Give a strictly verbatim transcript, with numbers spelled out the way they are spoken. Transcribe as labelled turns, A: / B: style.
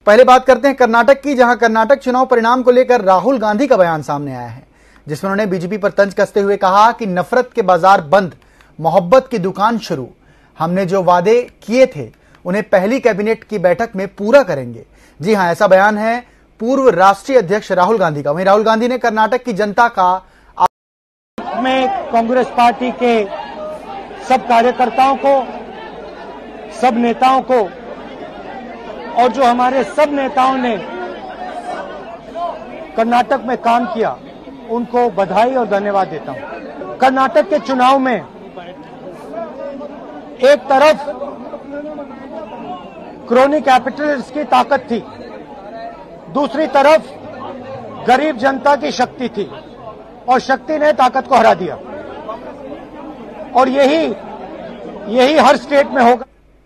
A: पहले बात करते हैं कर्नाटक की, जहां कर्नाटक चुनाव परिणाम को लेकर राहुल गांधी का बयान सामने आया है, जिसमें उन्होंने बीजेपी पर तंज कसते हुए कहा कि नफरत के बाजार बंद, मोहब्बत की दुकान शुरू। हमने जो वादे किए थे उन्हें पहली कैबिनेट की बैठक में पूरा करेंगे। जी हां, ऐसा बयान है पूर्व राष्ट्रीय अध्यक्ष राहुल गांधी का। वहीं राहुल गांधी ने कर्नाटक की जनता का
B: में कांग्रेस पार्टी के सब कार्यकर्ताओं को, सब नेताओं को और जो हमारे सब नेताओं ने कर्नाटक में काम किया उनको बधाई और धन्यवाद देता हूं। कर्नाटक के चुनाव में एक तरफ क्रोनी कैपिटलिस्ट की ताकत थी, दूसरी तरफ गरीब जनता की शक्ति थी और शक्ति ने ताकत को हरा दिया। और यही यही हर स्टेट में होगा।